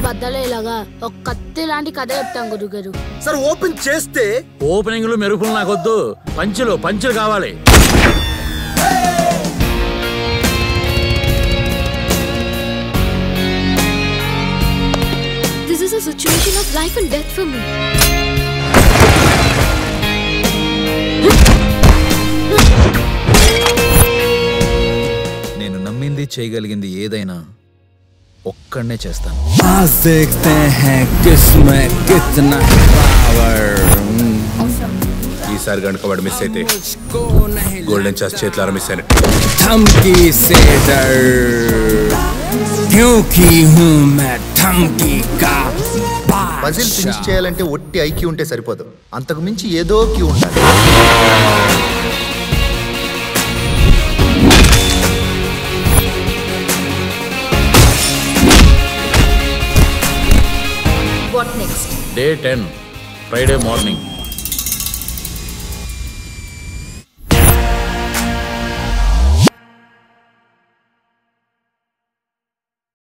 బద్దలేలాగా ఒక కత్తి లాంటి కథ చెప్తాం గురుగారు. సార్ ఓపెన్ చేస్తే ఓపెనింగ్లు మెరుపులు నాకొద్దు, పంచులు కావాలి. This is a situation of life and death for me. నేను నమ్మింది చేయగలిగింది ఏదైనా ఒక్కడనే చేస్తాను. ఈసారి గనుక వాడు మిస్ అయితే గోల్డెన్ ఛాన్స్ చేతులారా మిస్ అయినట్టు. పజిల్ ఫినిష్ చేయాలంటే ఒట్టి ఐక్యూ ఉంటే సరిపోదు, అంతకు మించి ఏదో క్యూ ఉండాలి. What next? Day 10, Friday morning.